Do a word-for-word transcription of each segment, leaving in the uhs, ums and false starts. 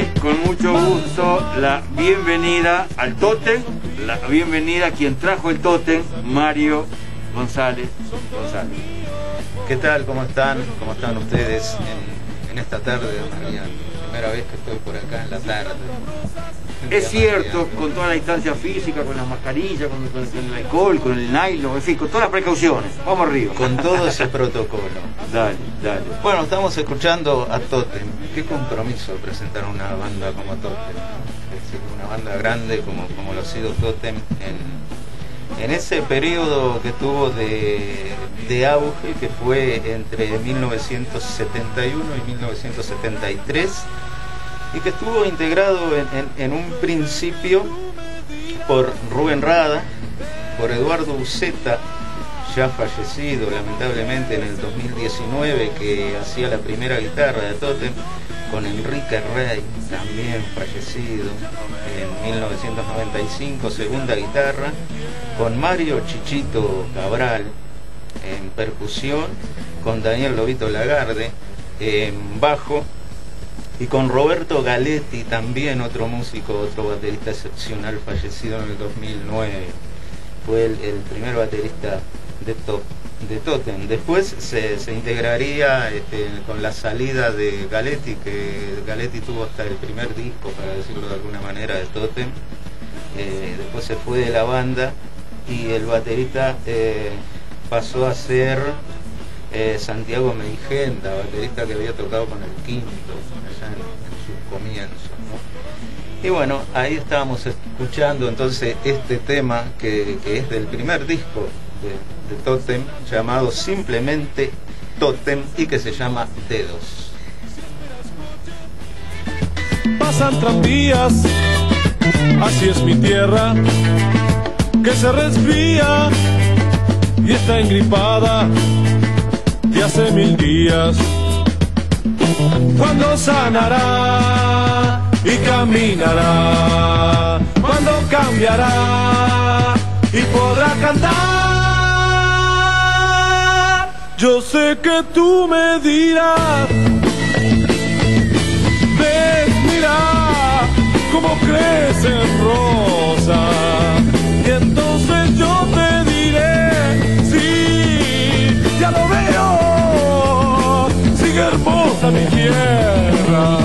darle con mucho gusto la bienvenida al Tótem, la bienvenida a quien trajo el Tótem, Mario González González. ¿Qué tal? ¿Cómo están? ¿Cómo están ustedes en, en esta tarde de María? Primera vez que estoy por acá en la tarde. Es cierto, con toda la distancia física, con las mascarillas, con, con, con el alcohol, con el nylon, en fin, con todas las precauciones. Vamos arriba. Con todo ese protocolo. Dale, dale. Bueno, estamos escuchando a Tótem. Qué compromiso presentar una banda como Tótem. Es decir, una banda grande como, como lo ha sido Tótem en, en ese periodo que tuvo de, de auge, que fue entre mil novecientos setenta y uno y mil novecientos setenta y tres. Y que estuvo integrado en, en, en un principio por Rubén Rada, por Eduardo Uceta, ya fallecido lamentablemente en el dos mil diecinueve, que hacía la primera guitarra de Tótem, con Enrique Rey, también fallecido en mil novecientos noventa y cinco, segunda guitarra, con Mario Chichito Cabral en percusión, con Daniel Lobito Lagarde en bajo, y con Roberto Galetti, también otro músico, otro baterista excepcional, fallecido en el dos mil nueve. Fue el, el primer baterista de, to, de Tótem. Después se, se integraría este, con la salida de Galetti, que Galetti tuvo hasta el primer disco, para decirlo de alguna manera, de Tótem. Eh, después se fue de la banda y el baterista eh, pasó a ser eh, Santiago Meigenda, baterista que había tocado con el Quinto allá en, en sus comienzos, ¿no? Y bueno, ahí estábamos escuchando entonces este tema que, que es del primer disco de, de Tótem, llamado simplemente Tótem, y que se llama Dedos. Pasan tranvías, así es mi tierra, que se resfría y está engripada de hace mil días. Cuando sanará y caminará, cuando cambiará y podrá cantar. Yo sé que tú me dirás, ves, mira cómo crecen rosas, y entonces yo te diré, sí, ya lo veo, sigue hermosa mi tierra.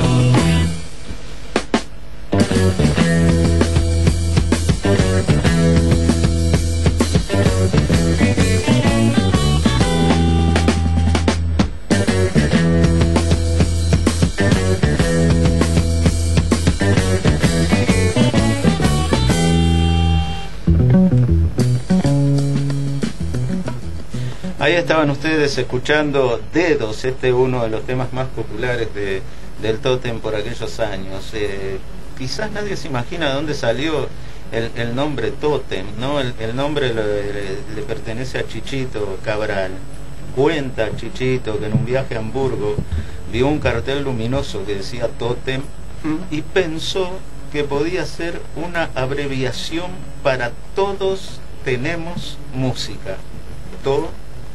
Ahí estaban ustedes escuchando Dedos, este es uno de los temas más populares de, del Tótem por aquellos años. Eh, quizás nadie se imagina de dónde salió el, el nombre Tótem, ¿no? El, el nombre le, le, le pertenece a Chichito Cabral. Cuenta Chichito que en un viaje a Hamburgo vio un cartel luminoso que decía Tótem y pensó que podía ser una abreviación para Todos Tenemos Música. Tótem.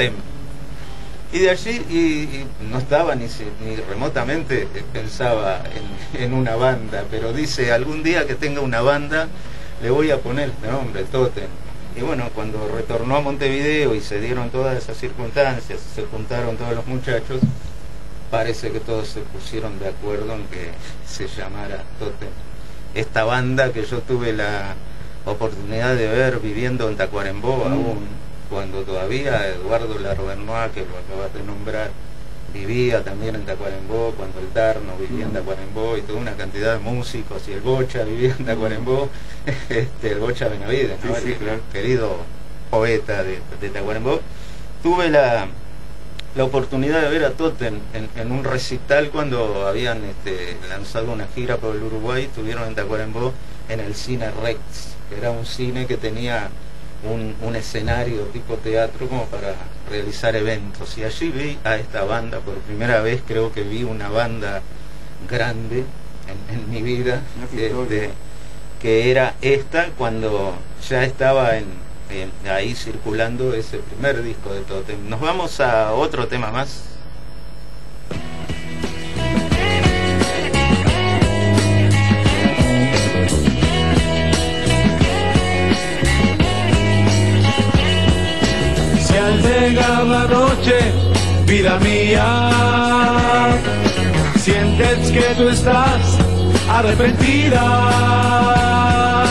Y de allí, y, y no estaba ni, ni remotamente pensaba en, en una banda, pero dice, algún día que tenga una banda le voy a poner este nombre, Tótem. Y bueno, cuando retornó a Montevideo y se dieron todas esas circunstancias, se juntaron todos los muchachos, parece que todos se pusieron de acuerdo en que se llamara Tótem. Esta banda que yo tuve la oportunidad de ver viviendo en Tacuarembó mm. aún, cuando todavía Eduardo Larvernois, que lo acabas de nombrar, vivía también en Tacuarembó, cuando el Tarno vivía en Tacuarembó, y toda una cantidad de músicos, y el Bocha vivía en Tacuarembó, este, el Bocha Benavides, ¿no? Sí, sí, claro. Querido poeta de, de Tacuarembó. Tuve la, la oportunidad de ver a Tótem en, en un recital cuando habían este, lanzado una gira por el Uruguay. Estuvieron en Tacuarembó en el Cine Rex, que era un cine que tenía Un, un escenario tipo teatro como para realizar eventos, y allí vi a esta banda por primera vez. Creo que vi una banda grande en, en mi vida, este, que era esta, cuando ya estaba en, en, ahí circulando ese primer disco de Tótem. Nos vamos a otro tema más. vida mía, sientes que tú estás arrepentida,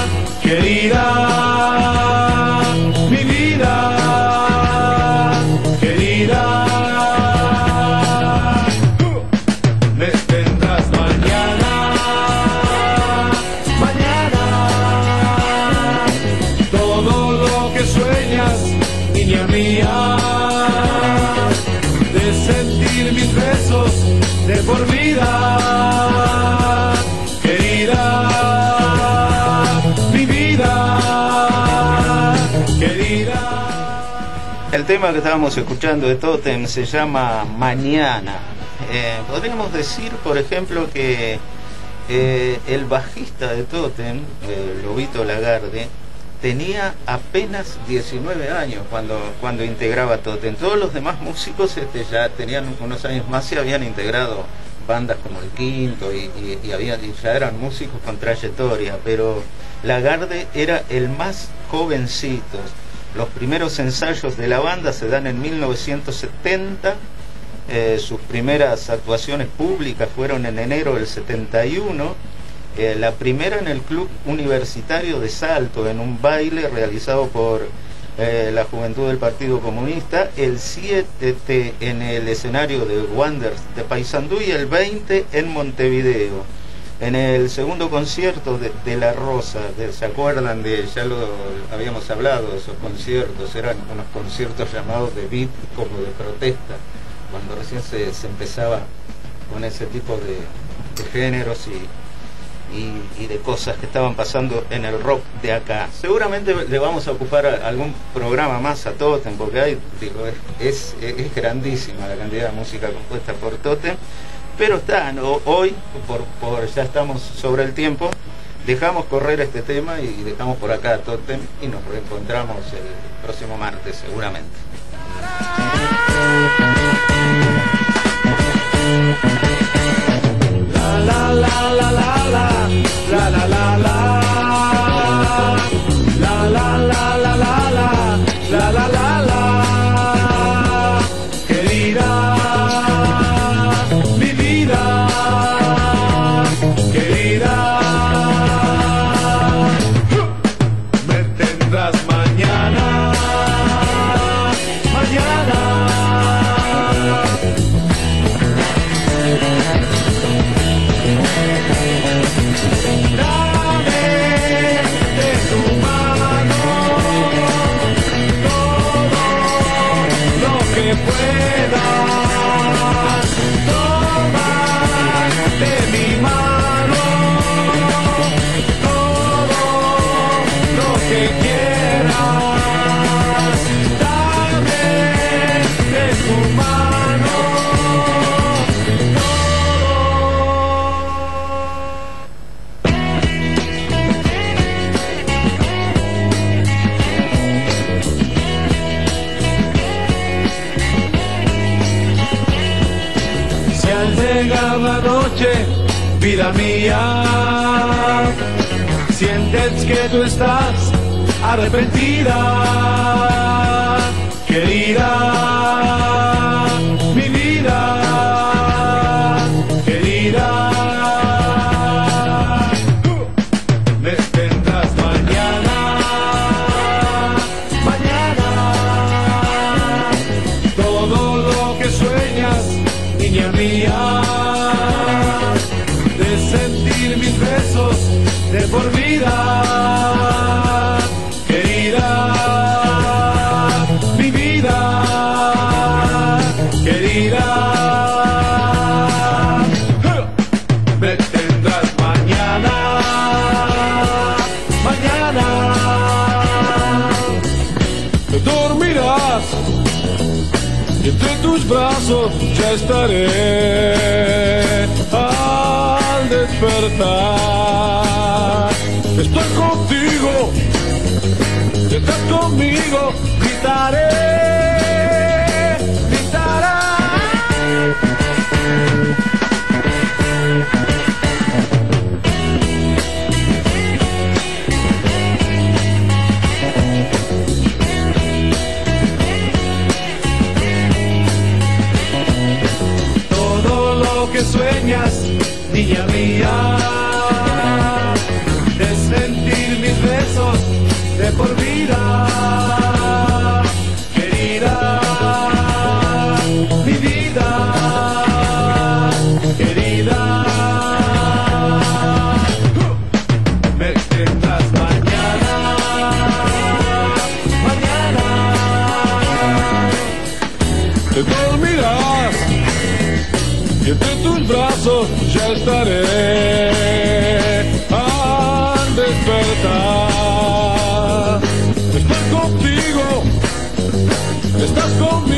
querida, mi vida, querida. Me tendrás mañana, mañana, todo lo que sueñas, niña mía, de sentir mis besos de por vida, querida, mi vida, querida. El tema que estábamos escuchando de Totem se llama Mañana. Eh, podríamos decir, por ejemplo, que eh, el bajista de Totem, eh, Lobito Lagarde, tenía apenas diecinueve años cuando, cuando integraba Totem. Todos los demás músicos este, ya tenían unos años más y habían integrado bandas como El Quinto y, y, y, había, y ya eran músicos con trayectoria, pero Lagarde era el más jovencito. Los primeros ensayos de la banda se dan en mil novecientos setenta. Eh, sus primeras actuaciones públicas fueron en enero del setenta y uno. Eh, la primera en el Club Universitario de Salto, en un baile realizado por eh, la Juventud del Partido Comunista. El siete en el escenario de Wanderers de Paysandú y el veinte en Montevideo. En el segundo concierto de, de La Rosa, de, ¿se acuerdan de, ya lo habíamos hablado de esos conciertos? Eran unos conciertos llamados de beat, como de protesta, cuando recién se, se empezaba con ese tipo de, de géneros y, y, y de cosas que estaban pasando en el rock de acá. Seguramente le vamos a ocupar a, algún programa más a Totem, porque hay, digo, es, es, es grandísima la cantidad de música compuesta por Totem, pero está, ¿no? Hoy, por, por ya estamos sobre el tiempo, dejamos correr este tema y dejamos por acá a Totem y nos reencontramos el próximo martes seguramente. La la la la la la la la la la la la la la la la la la la, querida, mi vida, querida, me tendrás mañana, mañana. Puedas tomar de mi mano todo lo que quieras, dame de tu mano llega la noche, vida mía, sientes que tú estás arrepentida, querida, mi vida, querida, me tendrás mañana, mañana, todo lo que sueñas, niña mía, de sentir mis besos de por vida, querida, mi vida, querida, me tendrás mañana, mañana, dormirás y entre tus brazos ya estaré al despertar. Estoy contigo, estás conmigo, gritaré, gritaré. y entre tus brazos ya estaré al despertar. Estoy contigo, estás conmigo.